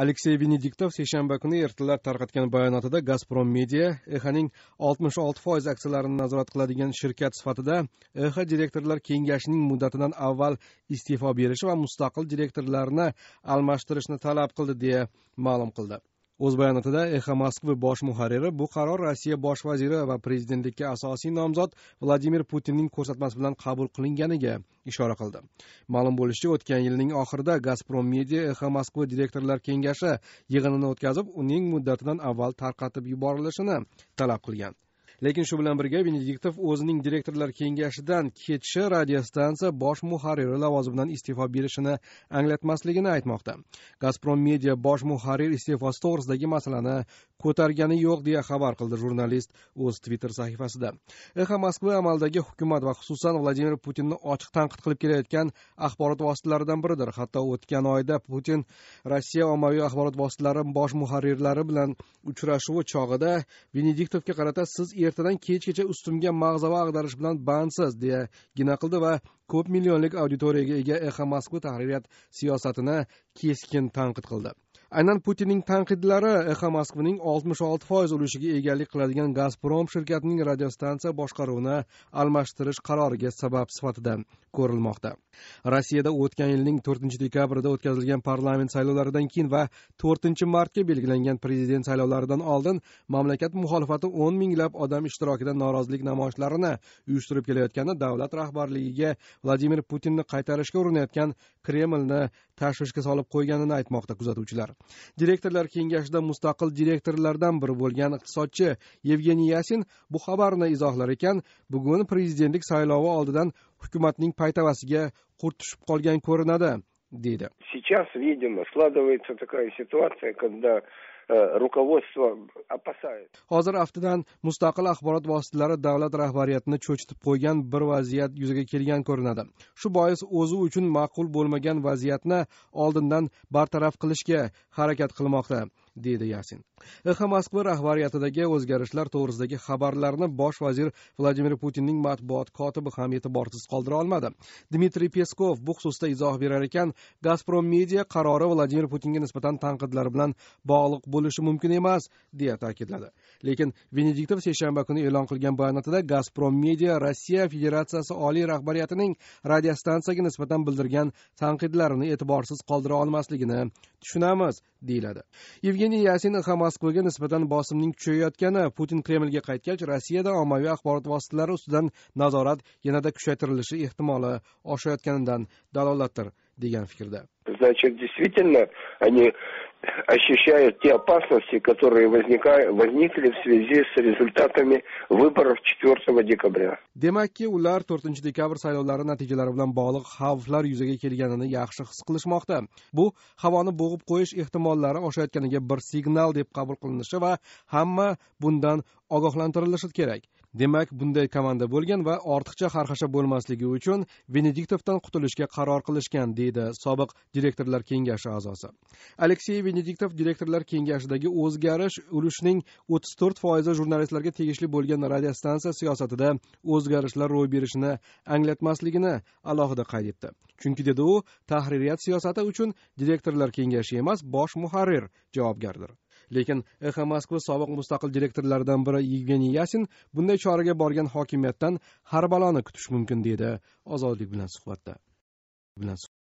Aleksey Venediktov seshanba kuni ertalab tarqatgan bayonotida Gazprom Media EXAning 66% aksiyalarini nazorat qiladigan shirkat sifatida EXA direktorlar kengashining muddatidan avval iste'fo berishi va mustaqil direktorlarni almashtirishni talab qildi deya ma'lum qildi. O'z bayonotida EXA Moskva bosh muharriri bu qaror Rossiya bosh vaziri va prezidentlikka asosiy nomzod Vladimir Putinning ko'rsatmasi bilan qabul qilinganiga ishora qildi. Ma'lum bo'lishicha, o'tgan yilning oxirida Gazprom Media EXA Moskva direktorlar kengashi yig'inini o'tkazib, uning muddatidan avval tarqatib yuborilishini talab qilgan. Lekin shu bilan birga Venediktov o'zining direktorlar kengashidan ketishi radiostansiya bosh muharriri lavozimidan iste'fo berishini anglatmasligini aytmoqda. Gazprom Media bosh muharrir iste'fosi to'g'risidagi masalani ko'targani yo'q deya xabar qildi jurnalist o'z Twitter sahifasida. EXA Moskva amaldagi hukumat va xususan Vladimir Putinni ochiq tanqid qilib kelayotgan axborot vositalaridan biridir. Hatto o'tgan oyda Putin Rossiya ommaviy axborot vositalari bosh muharrirlari bilan uchrashuvi chog'ida Venediktovga qarata siz ertadan kechgacha ustimga mag'zava ag'darish bilan bandsiz deya gina qildi va ko'p millionlik auditoriyaga ega EXA Moskva tahririyat siyosatini keskin tanqid qildi. Aynan Putinning tanqidlari EXA Moskvaning 66% ulushiga egalik qiladigan Gazprom shirkatining radiostansiya boshqaruvini almashtirish qaroriga sabab sifatida ko'rilmoqda. Rossiyada o'tgan yilning 4-dekabrida o'tkazilgan parlament saylovlaridan keyin va 4-martga belgilangan prezident saylovlaridan oldin mamlakat muxolifati 10 minglab odam ishtirokida norozilik namoyishlarini uyushtirib kelayotgani davlat rahbarligiga Vladimir Putinni qaytarishga urinayotgan Kremlni tashvishga solib qo'yganini aytmoqda kuzatuvchilar. Direktorlar kengashida mustaqil direktorlardan biri bo'lgan iqtisodchi Yevgeniy Yasin bu xabarni izohlar ekan, bugun prezidentlik saylovi oldidan hukumatning paytavasiga qurt tushib qolgan ko'rinadi, deydi. Сейчас, видимо, складывается такая ситуация, когда rukovodstvo опасается. Hozir aftidan mustaqil axborot vositalari davlat rahbariyatini cho'chitib qo'ygan bir vaziyat yuzaga kelgan ko'rinadi. Shu bois o'zi uchun ma'qul bo'lmagan vaziyatni oldindan bartaraf qilishga harakat qilmoqda, deydi Yasin. EXA Moskva rahbariyatidagi o'zgarishlar to'g'risidagi xabarlarni bosh vazir Vladimir Putinning matbuot kotibi ham e'tiborsiz qoldira olmadi. Dmitriy Peskov bu xususda izoh berar ekan, Gazprom Media qarori Vladimir Putinga nisbatan tanqidlar bilan bog'liq bo'lishi mumkin emas, deya ta'kidladi. Lekin Venediktov seshanba kuni e'lon qilgan bayonotida Gazprom Media Rossiya Federatsiyasi oliy rahbariyatining radiostansiyaga nisbatan bildirgan tanqidlarini e'tiborsiz qoldira olmasligini tushunamiz, deyiladi. Yevgeniy Yasin EXA Moskvaga nisbatan bosimning kuchayayotgani, Putin Kremlga qaytgach, Rossiyada ommaviy axborot vositalari ustidan nazorat yanada kuchaytirilishi ehtimoli oshayotganidan dalolatdir, degan fikrda. Значит, действительно, они ощущают те опасности, которые возникли в связи с результатами выборов 4 декабря. Demakki, ular 4-dekabr saylovlari natijalari bilan bog'liq xavflar yuzaga kelganini yaxshi his qilishmoqda. Bu havoni bo'g'ib qo'yish ehtimollari oshayotganiga bir signal deb qabul qilinishi va hamma bundan ogohlantirilishi kerak. Demak, bunday komanda bo'lgan va ortiqcha xarxasha bo'lmasligi uchun Venediktovdan qutulishga qaror qilishgan, deydi sobiq direktorlar kengashi a'zosi. Aleksey Venediktov direktorlar kengashidagi o'zgarish ulushining 34% jurnalistlarga tegishli bo'lgan radiostansiya siyosatida o'zgarishlar ro'y berishini anglatmasligini alohida qayd etdi. Chunki, dedi u, tahririyat siyosati uchun direktorlar kengashi emas, bosh muharrir javobgardir. Lekin EXA Moskva sobiq mustaqil direktorlaridan biri Yevgeniy Yasin bunday choraga borgan hokimiyatdan har baloni kutish mumkin, dedi Ozodlik bilan suhbatda.